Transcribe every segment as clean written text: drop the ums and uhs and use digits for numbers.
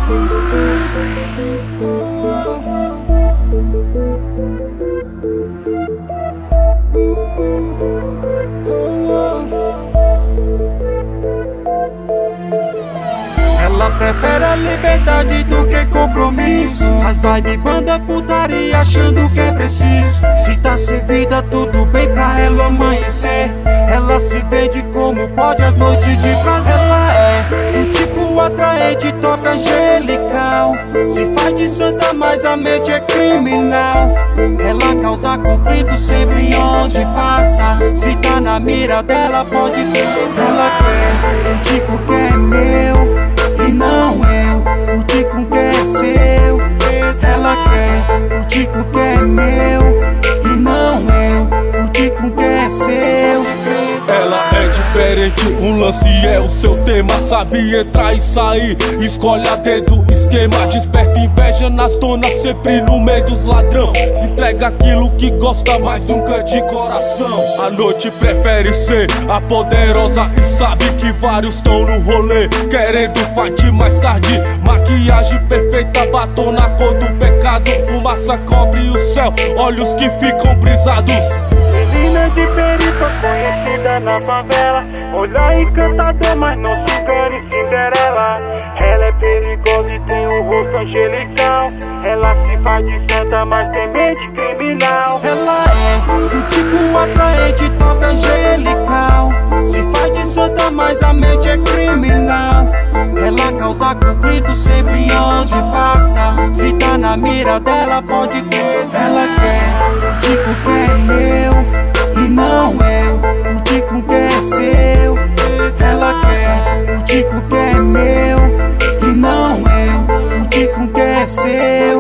Ela prefere a liberdade do que compromisso. As vibes banda putaria achando que é preciso. Se tá servida tudo bem pra ela amanhecer. Ela se vende como pode as noites de prazer. Ela é do tipo atraente, toca angelical. Se faz de santa mas a mente é criminal. Ela causa conflito sempre onde passa. Se tá na mira dela pode ter. Ela quer o tipo que é meu e não eu, o tico que é seu. Ela quer o tico que é meu e não eu, o tico que é seu. Ela é diferente, um lance é o seu tema. Sabe entrar e sair, escolhe a dedo esquema. Desperta inveja nas donas, sempre no meio dos ladrão. Se entrega aquilo que gosta, mas nunca de coração. A noite prefere ser a poderosa e sabe que vários estão no rolê querendo fight mais tarde. Maquiagem perfeita, batom na cor do pecado. Fumaça cobre o céu, olhos que ficam brisados. Menina de perifa, conhecida na favela. Olhar encantador, mas não se engane, Cinderela. Ela é perigosa e tem um rosto angelical. Ela se faz de santa, mas tem mente criminal. Ela é do tipo atraente, toca angelical. Se faz de santa, mas a mente é criminal. Ela causa conflito sempre onde passa. Se tá na mira dela pode crer. Ela quer o tipo que é meu e não eu, o tico que é seu. Ela quer o tico que é meu e não eu, o tico que é seu.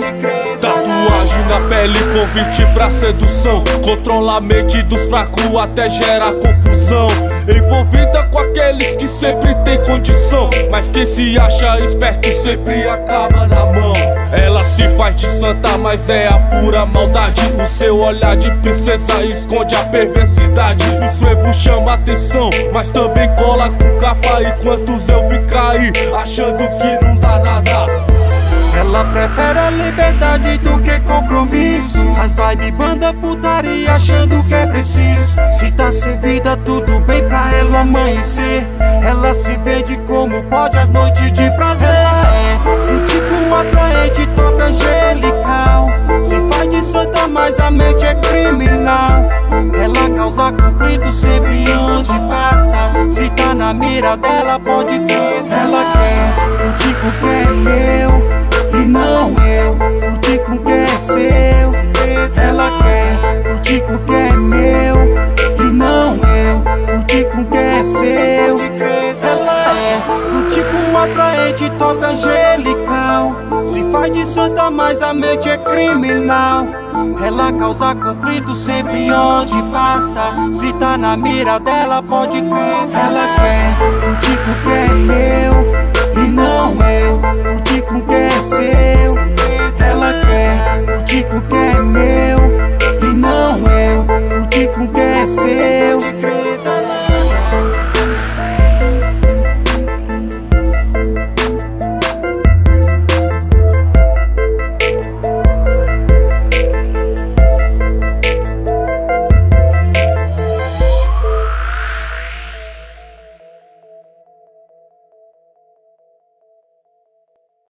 Tatuagem na pele, convite pra sedução. Controla a mente dos fracos até gerar confusão. Envolvida com aqueles que sempre tem condição, mas quem se acha esperto sempre acaba na mão. Ela se faz de santa, mas é a pura maldade. O seu olhar de princesa esconde a perversidade. O frevo chama atenção, mas também cola com capa. E quantos eu vi cair, achando que não dá nada. Ela prefere a liberdade do que compromisso. As vibes banda putaria achando que é preciso. Se tá servida tudo bem pra ela amanhecer. Ela se vende como pode as noites de prazer. Ela é do tipo atraente, toca angelical. Se faz de santa mas a mente é criminal. Ela causa conflito sempre onde passa. Se tá na mira dela pode ter. Ela quer o tipo que é meu e não eu, o tico que é seu. Ela quer o tico que é meu e não eu, o tico que é seu. Ela é do tipo atraente, toca angelical. Se faz de santa mas a mente é criminal. Ela causa conflito sempre onde passa. Se tá na mira dela pode crer. Ela quer o tico que é meu